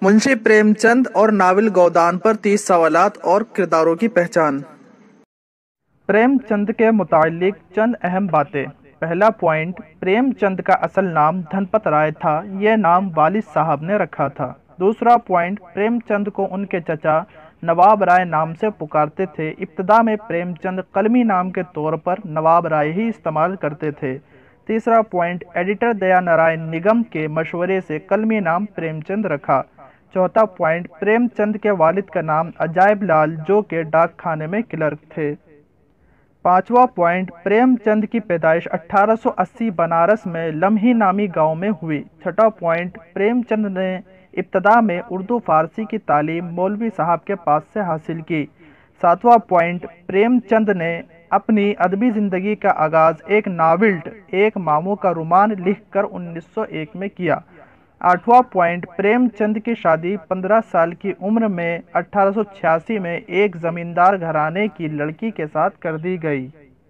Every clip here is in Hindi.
मुंशी प्रेमचंद और नाविल गोदान पर 30 सवालात और किरदारों की पहचान। प्रेमचंद के मुतालिक चंद अहम बातें। पहला पॉइंट, प्रेमचंद का असल नाम धनपत राय था। यह नाम वालिद साहब ने रखा था। दूसरा पॉइंट, प्रेमचंद को उनके चचा नवाब राय नाम से पुकारते थे। इब्तदा में प्रेमचंद कलमी नाम के तौर पर नवाब राय ही इस्तेमाल करते थे। तीसरा पॉइंट, एडिटर दया नारायण निगम के मशवरे से कलमी नाम प्रेमचंद रखा। चौथा पॉइंट, प्रेमचंद के वालिद का नाम अजायब लाल जो के डाक खाने में क्लर्क थे। पांचवा पॉइंट, प्रेमचंद की पैदाइश 1880 बनारस में लम्ही नामी गांव में हुई। छठा पॉइंट, प्रेमचंद ने इब्तदा में उर्दू फारसी की तालीम मौलवी साहब के पास से हासिल की। सातवां पॉइंट, प्रेमचंद ने अपनी अदबी ज़िंदगी का आगाज़ एक नावल एक मामू का रुमान लिखकर 1901 में किया। आठवां पॉइंट, प्रेमचंद की शादी 15 साल की उम्र में 1886 में एक जमींदार घराने की लड़की के साथ कर दी गई।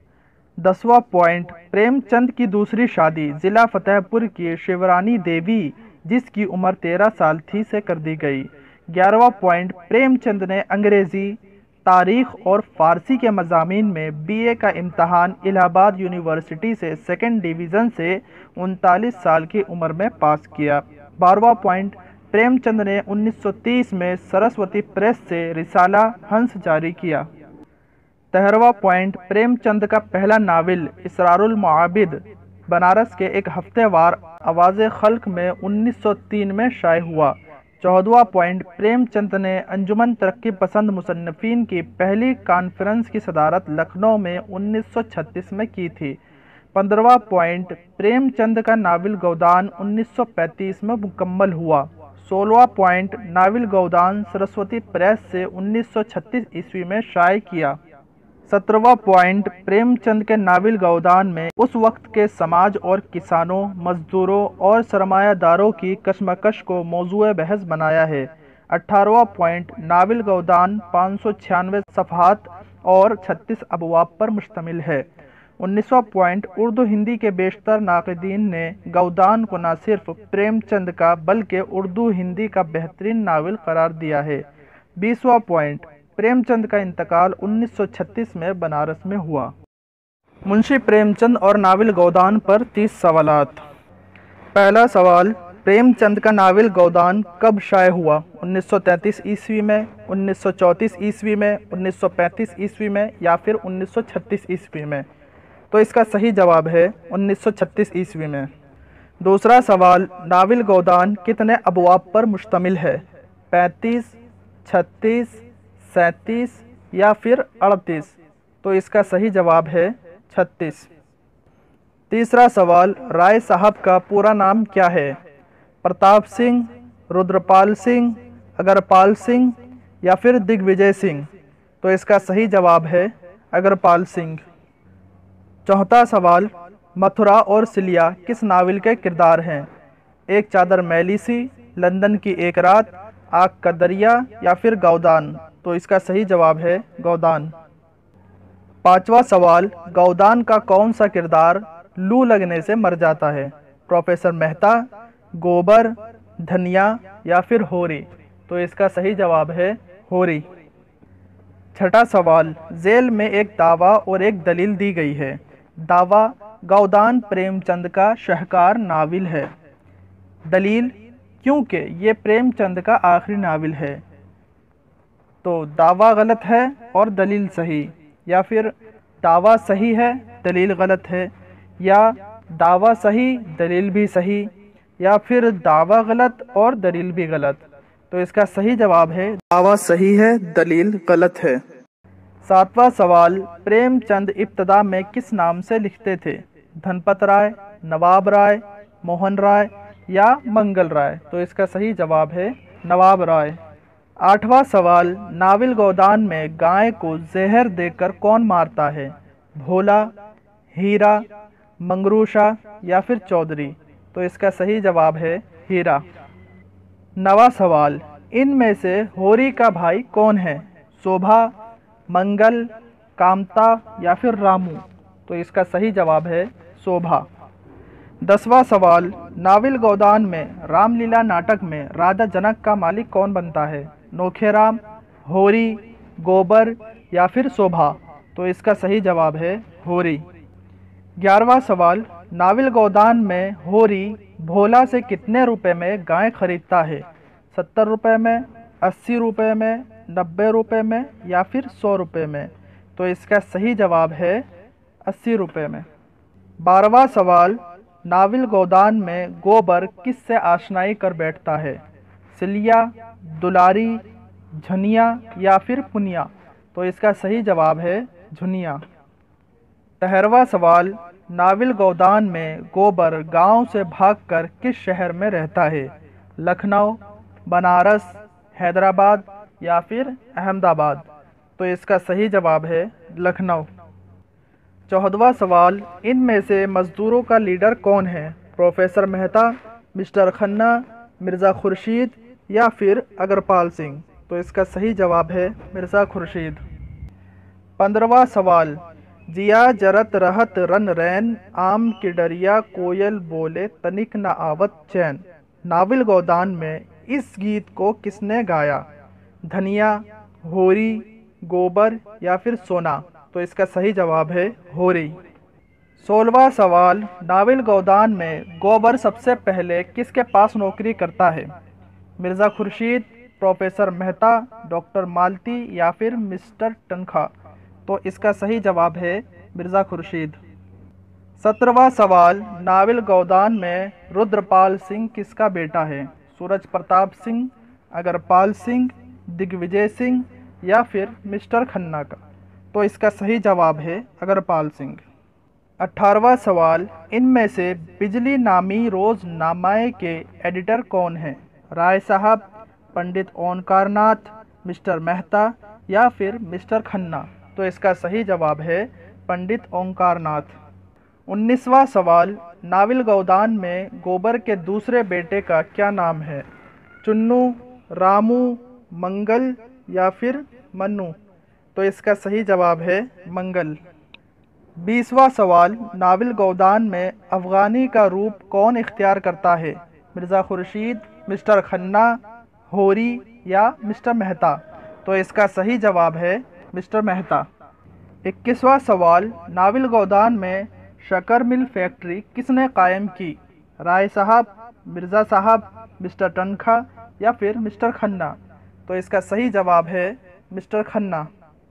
10वां पॉइंट, प्रेमचंद की दूसरी शादी जिला फतेहपुर की शिवरानी देवी जिसकी उम्र 13 साल थी से कर दी गई। 11वां पॉइंट, प्रेमचंद ने अंग्रेज़ी, तारीख और फारसी के मज़ामीन में बीए का इम्तहान इलाहाबाद यूनिवर्सिटी से सेकंड डिवीज़न से 39 साल की उम्र में पास किया। 12वां पॉइंट, प्रेमचंद ने 1930 में सरस्वती प्रेस से रिसाला हंस जारी किया। 13वां पॉइंट, प्रेमचंद का पहला नावल इसरारुल मुआबिद बनारस के एक हफ्तेवार आवाज़े खल्क में 1903 में शाये हुआ। 14वां पॉइंट, प्रेमचंद ने अंजुमन तरक्की पसंद मुसन्निफीन की पहली कॉन्फ्रेंस की सदारत लखनऊ में 1936 में की थी। 15वां पॉइंट, प्रेमचंद का नाविल गोदान 1935 में मुकम्मल हुआ। 16वां point, novel Godan Saraswati press से 1936 ईस्वी में शाये किया। 17वां पॉइंट, प्रेमचंद के नाविल गोदान में उस वक्त के समाज और किसानों, मजदूरों और सरमायादारों की कशमकश को मौजूए बहस बनाया है। 18वां पॉइंट, नाविल गोदान 596 सफ़हात और 36 अबवाब पर मुश्तमिल है। 19वां पॉइंट, उर्दू हिंदी के बेशतर नाक़िदीन ने गोदान को न सिर्फ प्रेमचंद का बल्कि उर्दू हिंदी का बेहतरीन नावल करार दिया है। 20वां पॉइंट, प्रेमचंद का इंतकाल 1936 में बनारस में हुआ। मुंशी प्रेमचंद और नाविल गोदान पर 30 सवालात। पहला सवाल, प्रेमचंद का नाविल गोदान कब शाये हुआ? 1933 ईस्वी में, 1934 ईस्वी में, 1935 ईस्वी में या फिर 1936 ईस्वी में? तो इसका सही जवाब है 1936 ईस्वी में। दूसरा सवाल, नाविल गोदान कितने अबवाब पर मुश्तमिल है? 35, 36, 37 या फिर 38? तो इसका सही जवाब है 36। तीसरा सवाल, राय साहब का पूरा नाम क्या है? प्रताप सिंह, रुद्रपाल सिंह, अगरपाल सिंह या फिर दिग्विजय सिंह? तो इसका सही जवाब है अगरपाल सिंह। चौथा सवाल, मथुरा और सिलिया किस नावल के किरदार हैं? एक चादर मैली सी, लंदन की एक रात, आग का दरिया या फिर गोदान? तो इसका सही जवाब है गोदान। पांचवा सवाल, गोदान का कौन सा किरदार लू लगने से मर जाता है? प्रोफेसर मेहता, गोबर, धनिया या फिर होरी? तो इसका सही जवाब है होरी। छठा सवाल, जेल में एक दावा और एक दलील दी गई है। दावा, गोदान प्रेमचंद का शाहकार नावल है। दलील, क्योंकि ये प्रेमचंद का आखिरी नावल है। तो दावा गलत है और दलील सही, या फिर दावा सही है दलील गलत है, या दावा सही दलील भी सही, या फिर दावा गलत और दलील भी गलत? तो इसका सही जवाब है दावा सही है दलील गलत है। सातवां सवाल, प्रेमचंद इब्तदा में किस नाम से लिखते थे? धनपत राय, नवाब राय, मोहन राय या मंगल राय? तो इसका सही जवाब है नवाब राय। आठवां सवाल, नाविल गोदान में गाय को जहर देकर कौन मारता है? भोला, हीरा, मंगरूशा या फिर चौधरी? तो इसका सही जवाब है हीरा। नवा सवाल, इनमें से होरी का भाई कौन है? शोभा, मंगल, कामता या फिर रामू? तो इसका सही जवाब है शोभा। 10वां सवाल, नाविल गोदान में रामलीला नाटक में राजा जनक का मालिक कौन बनता है? नोखेराम, होरी, गोबर या फिर शोभा? तो इसका सही जवाब है होरी। 11वां सवाल, नाविल गोदान में होरी भोला से कितने रुपए में गाय खरीदता है? 70 रुपये में, 80 रुपये में, 90 रुपये में या फिर 100 रुपये में? तो इसका सही जवाब है 80 रुपये में। 12वां सवाल, नाविल गोदान में गोबर किससे आशनाई कर बैठता है? सिलिया, दुलारी, झुनिया या फिर पुनिया? तो इसका सही जवाब है झुनिया। 13वां सवाल, नाविल गोदान में गोबर गांव से भागकर किस शहर में रहता है? लखनऊ, बनारस, हैदराबाद या फिर अहमदाबाद? तो इसका सही जवाब है लखनऊ। 14वां सवाल, इनमें से मजदूरों का लीडर कौन है? प्रोफेसर मेहता, मिस्टर खन्ना, मिर्ज़ा खुर्शीद या फिर अग्रपाल सिंह? तो इसका सही जवाब है मिर्ज़ा खुर्शीद। 15वां सवाल, जिया जरत रहत रन रैन, आम की डरिया कोयल बोले तनिक न आवत चैन। नाविल गोदान में इस गीत को किसने गाया? धनिया, होरी, गोबर या फिर सोना? तो इसका सही जवाब है होरी। 16वां सवाल, नाविल गोदान में गोबर सबसे पहले किसके पास नौकरी करता है? मिर्ज़ा खुर्शीद, प्रोफेसर मेहता, डॉक्टर मालती या फिर मिस्टर टनखा? तो इसका सही जवाब है मिर्ज़ा खुर्शीद। 17वां सवाल, नाविल गोदान में रुद्रपाल सिंह किसका बेटा है? सूरज प्रताप सिंह, अग्रपाल सिंह, दिग्विजय सिंह या फिर मिस्टर खन्ना का? तो इसका सही जवाब है अग्रपाल सिंह। 18वां सवाल, इनमें से बिजली नामी रोज़नामाए के एडिटर कौन हैं? राय साहब, पंडित ओंकारनाथ, मिस्टर मेहता या फिर मिस्टर खन्ना? तो इसका सही जवाब है पंडित ओंकारनाथ। 19वां सवाल, नाविल गोदान में गोबर के दूसरे बेटे का क्या नाम है? चुन्नू, रामू, मंगल या फिर मन्नू? तो इसका सही जवाब है मंगल। 20वां सवाल, नाविल गोदान में अफ़गानी का रूप कौन इख्तियार करता है? मिर्ज़ा खुर्शीद, मिस्टर खन्ना, होरी या मिस्टर मेहता? तो इसका सही जवाब है मिस्टर मेहता। 21वां सवाल, नाविल गोदान में शक्कर मिल फैक्ट्री किसने कायम की? राय साहब, मिर्ज़ा साहब, मिस्टर टनखा या फिर मिस्टर खन्ना? तो इसका सही जवाब है मिस्टर खन्ना।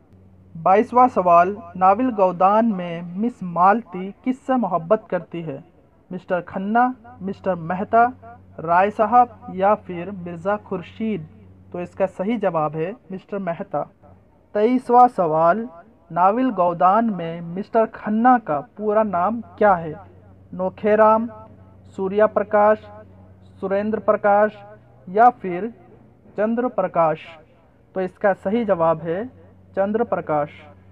22वां सवाल, नाविल गोदान में मिस मालती किससे मोहब्बत करती है? मिस्टर खन्ना, मिस्टर मेहता, राय साहब या फिर मिर्ज़ा खुर्शीद? तो इसका सही जवाब है मिस्टर मेहता। 23वां सवाल, नाविल गोदान में मिस्टर खन्ना का पूरा नाम क्या है? नोखेराम, सूर्या प्रकाश, सुरेंद्र प्रकाश या फिर चंद्र प्रकाश? तो इसका सही जवाब है चंद्र प्रकाश।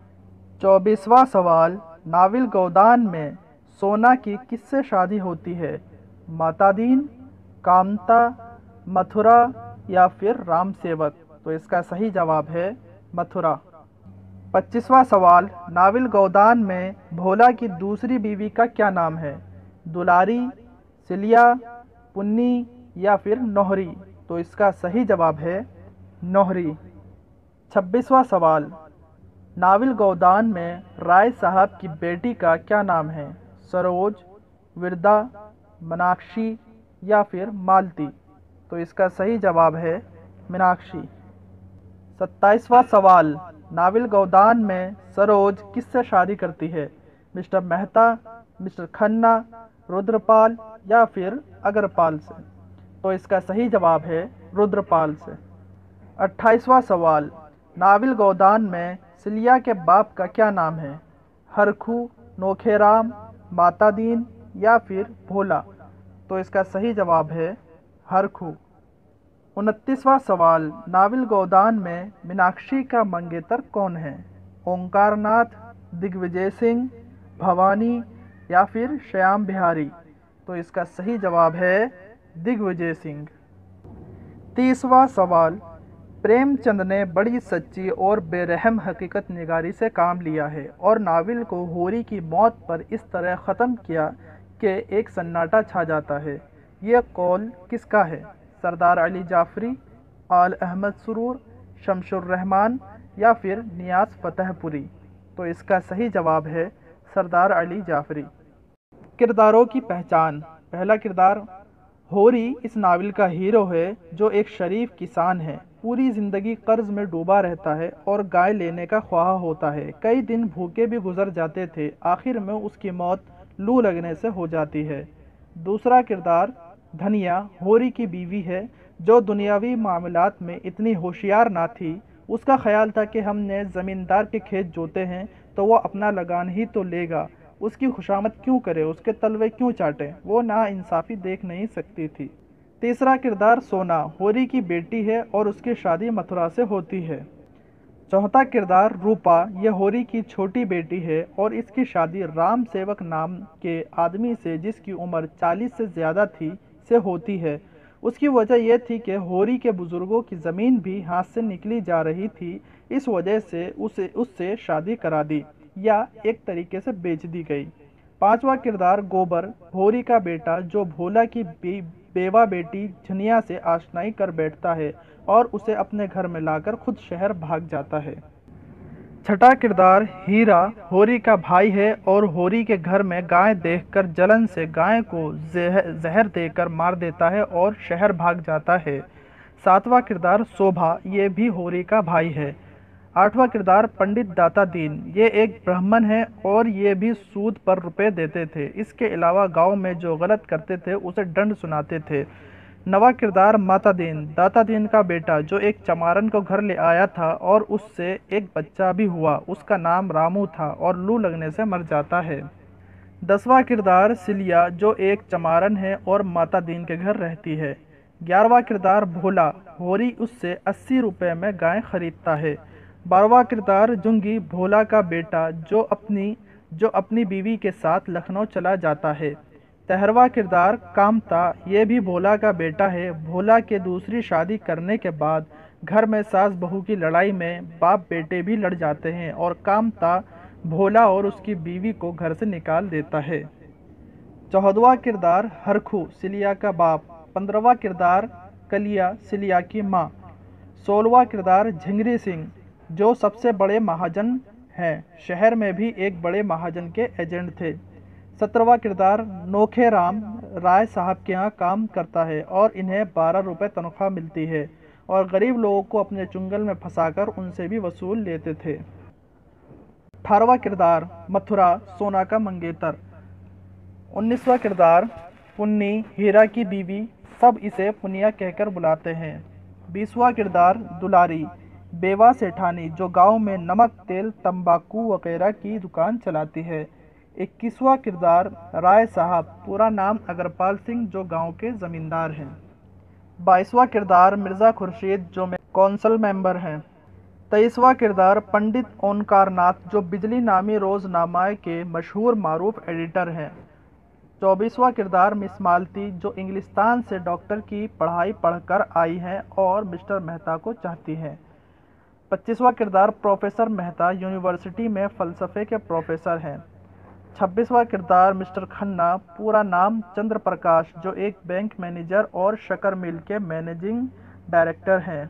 24वां सवाल, नाविल गोदान में सोना की किससे शादी होती है? माता दीन, कामता, मथुरा या फिर राम सेवक? तो इसका सही जवाब है मथुरा। 25वां सवाल, नाविल गोदान में भोला की दूसरी बीवी का क्या नाम है? दुलारी, सिलिया, पुन्नी या फिर नोहरी? तो इसका सही जवाब है नोहरी। 26वां सवाल, नाविल गोदान में राय साहब की बेटी का क्या नाम है? सरोज, विरदा, मीनाक्षी या फिर मालती? तो इसका सही जवाब है मीनाक्षी। 27वां सवाल, नाविल गोदान में सरोज किससे शादी करती है? मिस्टर मेहता, मिस्टर खन्ना, रुद्रपाल या फिर अग्रपाल से? तो इसका सही जवाब है रुद्रपाल से। 28वां सवाल, नाविल गोदान में सिलिया के बाप का क्या नाम है? हरखू, नोखेराम, माता दीन या फिर भोला? तो इसका सही जवाब है हरखू। 29वां सवाल, नाविल गोदान में मीनाक्षी का मंगेतर कौन है? ओंकारनाथ, दिग्विजय सिंह, भवानी या फिर श्याम बिहारी? तो इसका सही जवाब है दिग्विजय सिंह। 30वां सवाल, प्रेमचंद ने बड़ी सच्ची और बेरहम हकीकत निगारी से काम लिया है और नाविल को होरी की मौत पर इस तरह ख़त्म किया के एक सन्नाटा छा जाता है। यह कौल किसका है? सरदार अली जाफरी, आल अहमद सुरूर, शमशुर रहमान या फिर नियाज़ फतेहपुरी? तो इसका सही जवाब है सरदार अली जाफरी। किरदारों की पहचान। पहला किरदार होरी इस नावल का हीरो है जो एक शरीफ किसान है। पूरी जिंदगी कर्ज में डूबा रहता है और गाय लेने का ख्वाह होता है। कई दिन भूखे भी गुजर जाते थे। आखिर में उसकी मौत लू लगने से हो जाती है। दूसरा किरदार धनिया होरी की बीवी है जो दुनियावी मामलात में इतनी होशियार ना थी। उसका ख्याल था कि हमने ज़मींदार के खेत जोते हैं तो वो अपना लगान ही तो लेगा, उसकी खुशामद क्यों करे, उसके तलवे क्यों चाटे। वो नाइंसाफ़ी देख नहीं सकती थी। तीसरा किरदार सोना होरी की बेटी है और उसकी शादी मथुरा से होती है। चौथा किरदार रूपा, यह होरी की छोटी बेटी है और इसकी शादी राम सेवक नाम के आदमी से जिसकी उम्र 40 से ज़्यादा थी से होती है। उसकी वजह यह थी कि होरी के बुजुर्गों की ज़मीन भी हाथ से निकली जा रही थी, इस वजह से उससे शादी करा दी या एक तरीके से बेच दी गई। पांचवा किरदार गोबर होरी का बेटा जो भोला की बेवा बेटी झनिया से आशनाई कर बैठता है और उसे अपने घर में लाकर खुद शहर भाग जाता है। छठा किरदार हीरा होरी का भाई है और होरी के घर में गाय देखकर जलन से गाय को जहर देकर मार देता है और शहर भाग जाता है। सातवां किरदार शोभा, ये भी होरी का भाई है। आठवां किरदार पंडित दाता दीन, ये एक ब्राह्मण है और ये भी सूद पर रुपए देते थे। इसके अलावा गांव में जो गलत करते थे उसे दंड सुनाते थे। नवा किरदार माता दीन, दाता दीन का बेटा जो एक चमारन को घर ले आया था और उससे एक बच्चा भी हुआ। उसका नाम रामू था और लू लगने से मर जाता है। 10वां किरदार सिलिया जो एक चमारन है और माता दीन के घर रहती है। 11वां किरदार भोला, होरी उससे 80 रुपये में गाय खरीदता है। 12वां किरदार जुंगी, भोला का बेटा जो अपनी बीवी के साथ लखनऊ चला जाता है। 13वां किरदार कामता, ये भी भोला का बेटा है। भोला के दूसरी शादी करने के बाद घर में सास बहू की लड़ाई में बाप बेटे भी लड़ जाते हैं और कामता भोला और उसकी बीवी को घर से निकाल देता है। 14वां किरदार हरखू, सिलिया का बाप। 15वां किरदार कलिया, सिलिया की माँ। 16वां किरदार झिंगरी सिंह जो सबसे बड़े महाजन हैं, शहर में भी एक बड़े महाजन के एजेंट थे। 17वां किरदार नोखे राम, राय साहब के यहाँ काम करता है और इन्हें 12 रुपये तनख्वाह मिलती है और गरीब लोगों को अपने चुंगल में फंसाकर उनसे भी वसूल लेते थे। 18वां किरदार मथुरा, सोना का मंगेतर। 19वां किरदार पुन्नी, हीरा की बीवी, सब इसे पुनिया कहकर बुलाते हैं। 20वां किरदार दुलारी, बेवा सेठानी जो गांव में नमक, तेल, तंबाकू वगैरह की दुकान चलाती है। 21वां किरदार राय साहब, पूरा नाम अग्रपाल सिंह जो गांव के ज़मींदार हैं। 22वां किरदार मिर्ज़ा खुर्शीद जो कौंसल मेंबर हैं। 23वां किरदार पंडित ओंकार नाथ जो बिजली नामी रोज़नामा के मशहूर मारूफ एडिटर हैं। 24वां किरदार मिस मालती जो इंग्लिस्तान से डॉक्टर की पढ़ाई पढ़कर आई हैं और मिस्टर मेहता को चाहती हैं। 25वां किरदार प्रोफेसर मेहता, यूनिवर्सिटी में फ़लसफ़े के प्रोफेसर हैं। 26वां किरदार मिस्टर खन्ना, पूरा नाम चंद्र प्रकाश जो एक बैंक मैनेजर और शक्कर मिल के मैनेजिंग डायरेक्टर हैं।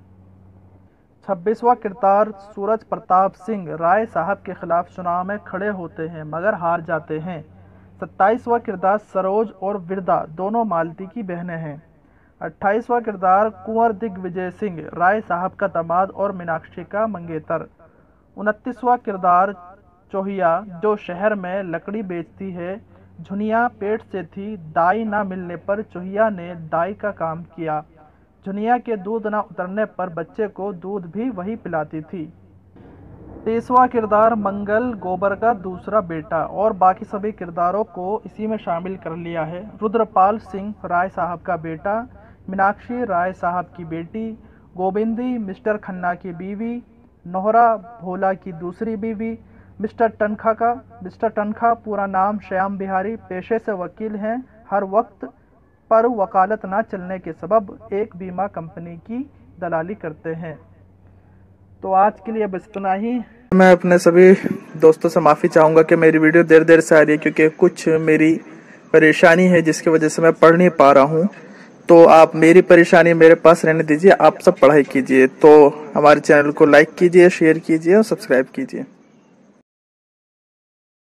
26वां किरदार सूरज प्रताप सिंह, राय साहब के खिलाफ चुनाव में खड़े होते हैं मगर हार जाते हैं। 27वां किरदार सरोज और विरदा, दोनों मालती की बहनें हैं। 28वां किरदार कुंवर दिग्विजय सिंह, राय साहब का दामाद और मीनाक्षी का मंगेतर। 29वां किरदार चोहिया जो शहर में लकड़ी बेचती है। झुनिया पेट से थी, दाई ना मिलने पर चोहिया ने दाई का काम किया। झुनिया के दूध ना उतरने पर बच्चे को दूध भी वही पिलाती थी। 30वां किरदार मंगल, गोबर का दूसरा बेटा, और बाकी सभी किरदारों को इसी में शामिल कर लिया है। रुद्रपाल सिंह, राय साहब का बेटा। मीनाक्षी, राय साहब की बेटी। गोविंदी, मिस्टर खन्ना की बीवी। नोहरा, भोला की दूसरी बीवी। मिस्टर टनखा, पूरा नाम श्याम बिहारी, पेशे से वकील हैं। हर वक्त पर वकालत ना चलने के सबब एक बीमा कंपनी की दलाली करते हैं। तो आज के लिए बस इतना ही। मैं अपने सभी दोस्तों से माफ़ी चाहूँगा कि मेरी वीडियो देर से आ रही है क्योंकि कुछ मेरी परेशानी है जिसकी वजह से मैं पढ़ नहीं पा रहा हूँ। तो आप मेरी परेशानी मेरे पास रहने दीजिए, आप सब पढ़ाई कीजिए। तो हमारे चैनल को लाइक कीजिए, शेयर कीजिए और सब्सक्राइब कीजिए।